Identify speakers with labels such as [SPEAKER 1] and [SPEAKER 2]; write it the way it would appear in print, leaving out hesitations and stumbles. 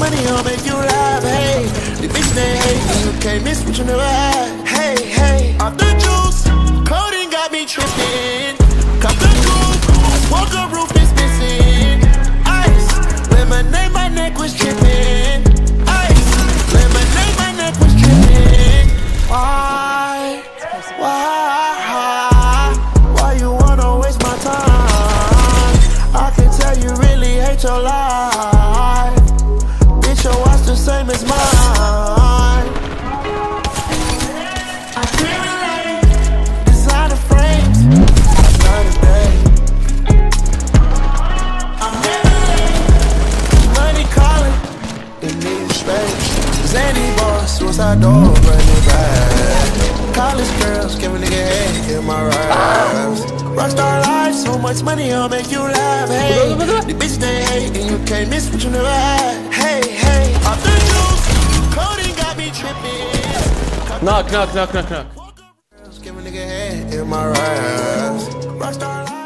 [SPEAKER 1] money, I'll make you laugh. Hey, the bitch they hate, and you can't miss what you never had. Hey, hey, off the juice, coding got me tripping. Cut the coupe, walk a roof is missing. Ice, lemonade, my neck was tripping. Ice, lemonade, my neck was tripping. Why you wanna waste my time? I can tell you really hate your life. Bitch, your watch the same as mine. I can't relate. Designer frames, designer day. I'm never late. Money calling, they need space. Zany boss, suicide door, running back. College girls, give a nigga head in my raps. Rockstar life, so much money, I'll make you laugh. Hey, the bitch they hate, and you can't miss what you never had. Hey, hey, off the juice, coding got me tripping.
[SPEAKER 2] Knock.
[SPEAKER 1] Girls, give a nigga head in my raps. Rockstar life.